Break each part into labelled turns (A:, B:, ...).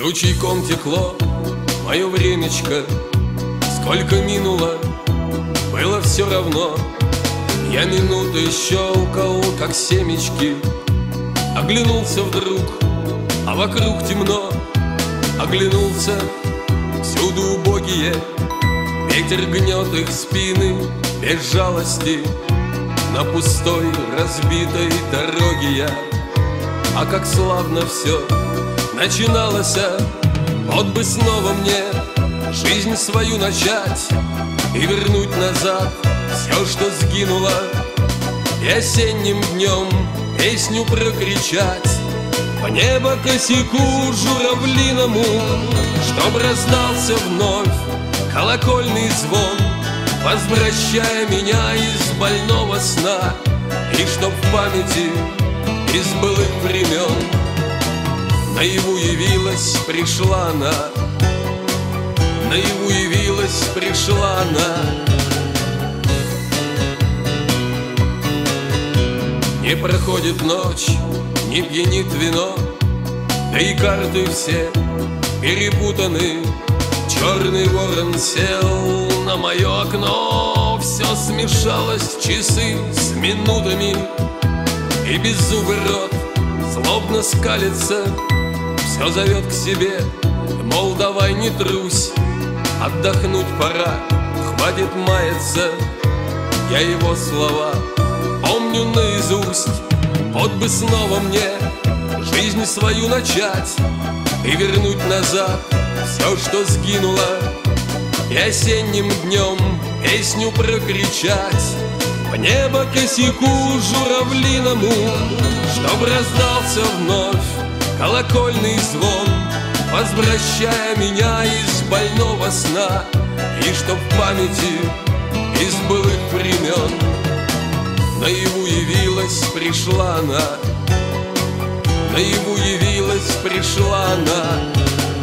A: Ручейком текло мое времечко, сколько минуло, было все равно. Я минуты щелкал, как семечки, оглянулся вдруг, а вокруг темно. Оглянулся, всюду убогие, ветер гнет их спины без жалости. На пустой разбитой дороге я, а как славно все начиналось. Вот бы снова мне жизнь свою начать и вернуть назад все, что сгинуло, и осенним днем песню прокричать по небо косяку журавлиному, чтоб раздался вновь колокольный звон, возвращая меня из больного сна, и чтоб в памяти из былых времен наяву явилась, пришла она, наяву явилась, пришла она. Не проходит ночь, не пьянит вино, да и карты все перепутаны. Черный ворон сел на мое окно, все смешалось, часы с минутами, и беззубый рот злобно скалится, все зовет к себе, мол, давай не трусь, отдохнуть пора, хватит маяться. Я его слова помню наизусть, вот бы снова мне жизнь свою начать и вернуть назад все, что сгинуло, и осенним днем песню прокричать по небо косяку журавлиному, чтоб раздался вновь колокольный звон, возвращая меня из больного сна, и чтоб в памяти из былых времен наяву явилась, пришла она, наяву явилась, пришла она.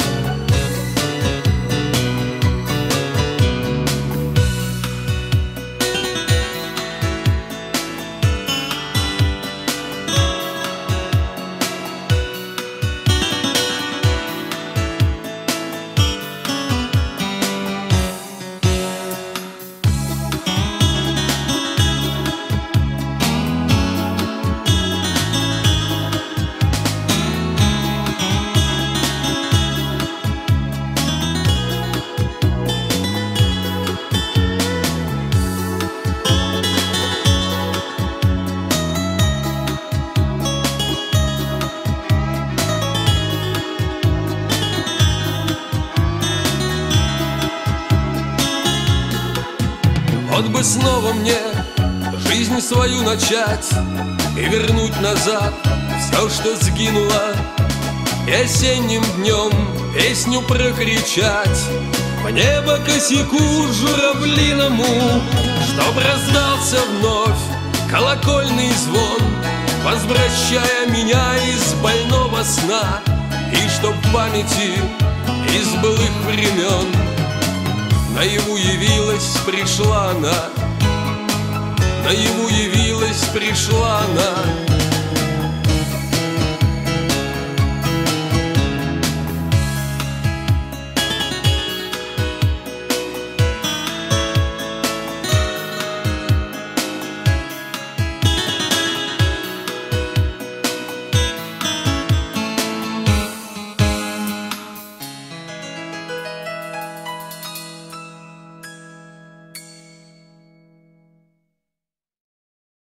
A: Вот бы снова мне жизнь свою начать и вернуть назад все, что сгинуло, и осенним днем песню прокричать по небо косяку журавлиному, чтоб раздался вновь колокольный звон, возвращая меня из больного сна, и чтоб в памяти из былых времен наяву явилась, пришла она, наяву явилась, пришла она.